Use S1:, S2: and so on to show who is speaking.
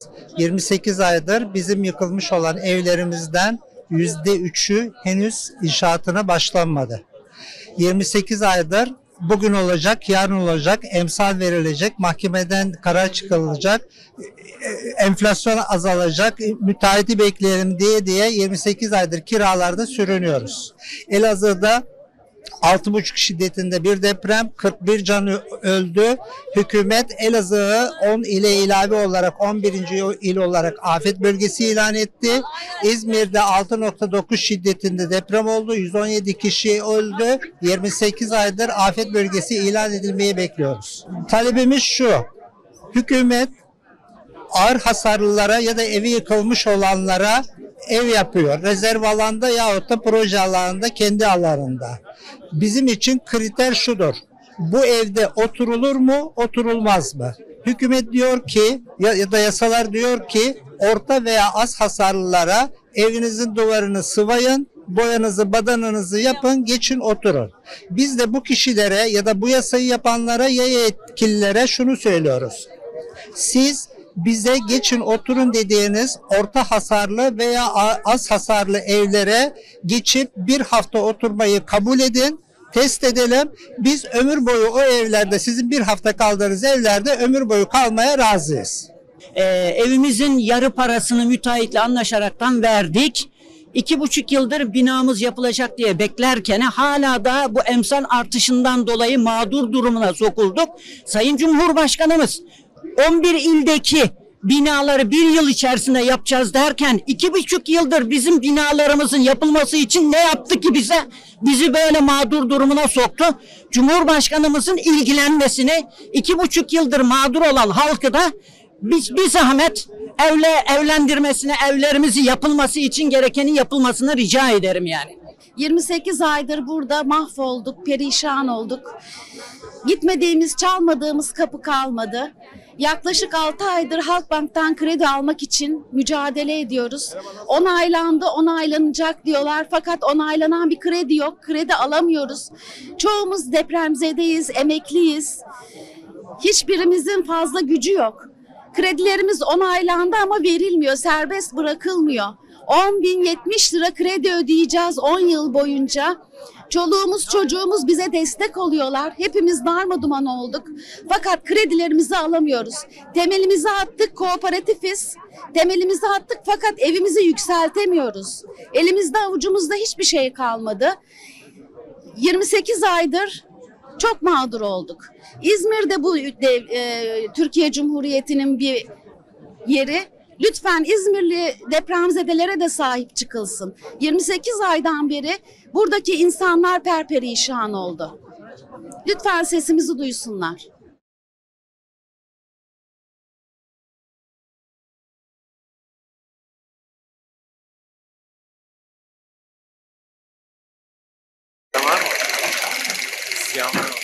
S1: 28 aydır bizim yıkılmış olan evlerimizden %3'ü henüz inşaatına başlanmadı. 28 aydır bugün olacak, yarın olacak, emsal verilecek, mahkemeden karar çıkarılacak, enflasyon azalacak, müteahhiti bekleyelim diye 28 aydır kiralarda sürünüyoruz. Elazığ'da 6,5 şiddetinde bir deprem, 41 can öldü. Hükümet Elazığ'ı 10 ile ilave olarak 11. il olarak afet bölgesi ilan etti. İzmir'de 6,9 şiddetinde deprem oldu. 117 kişi öldü. 28 aydır afet bölgesi ilan edilmeyi bekliyoruz. Talebimiz şu: hükümet ağır hasarlılara ya da evi yıkılmış olanlara ev yapıyor. Rezerv alanda yahut da proje alanında, kendi alanında. Bizim için kriter şudur: bu evde oturulur mu, oturulmaz mı? Hükümet diyor ki ya da yasalar diyor ki orta veya az hasarlılara evinizin duvarını sıvayın, boyanızı, badanınızı yapın, geçin oturun. Biz de bu kişilere ya da bu yasayı yapanlara ya yetkililere şunu söylüyoruz: siz bize geçin oturun dediğiniz orta hasarlı veya az hasarlı evlere geçip bir hafta oturmayı kabul edin, test edelim. Biz ömür boyu o evlerde, sizin bir hafta kaldığınız evlerde ömür boyu kalmaya razıyız.
S2: Evimizin yarı parasını müteahhitle anlaşaraktan verdik. 2,5 yıldır binamız yapılacak diye beklerken hala da bu emsal artışından dolayı mağdur durumuna sokulduk. Sayın Cumhurbaşkanımız 11 ildeki binaları bir yıl içerisinde yapacağız derken 2,5 yıldır bizim binalarımızın yapılması için ne yaptı ki bize? Bizi böyle mağdur durumuna soktu. Cumhurbaşkanımızın ilgilenmesini, 2,5 yıldır mağdur olan halkı da bir zahmet evlendirmesine, evlerimizi yapılması için gerekenin yapılmasını rica ederim yani.
S3: 28 aydır burada mahvolduk, perişan olduk. Gitmediğimiz, çalmadığımız kapı kalmadı. Yaklaşık 6 aydır Halkbank'tan kredi almak için mücadele ediyoruz. Onaylandı, onaylanacak diyorlar fakat onaylanan bir kredi yok. Kredi alamıyoruz. Çoğumuz depremzedeyiz, emekliyiz. Hiçbirimizin fazla gücü yok. Kredilerimiz onaylandı ama verilmiyor, serbest bırakılmıyor. 10.070 lira kredi ödeyeceğiz 10 yıl boyunca. Çoluğumuz çocuğumuz bize destek oluyorlar. Hepimiz darmaduman olduk. Fakat kredilerimizi alamıyoruz. Temelimizi attık, kooperatifiz. Temelimizi attık fakat evimizi yükseltemiyoruz. Elimizde avucumuzda hiçbir şey kalmadı. 28 aydır çok mağdur olduk. İzmir'de bu Türkiye Cumhuriyeti'nin bir yeri. Lütfen İzmirli depremzedelere de sahip çıkılsın. 28 aydan beri buradaki insanlar perperişan oldu. Lütfen sesimizi duysunlar.
S4: Var mı? Siyah mı?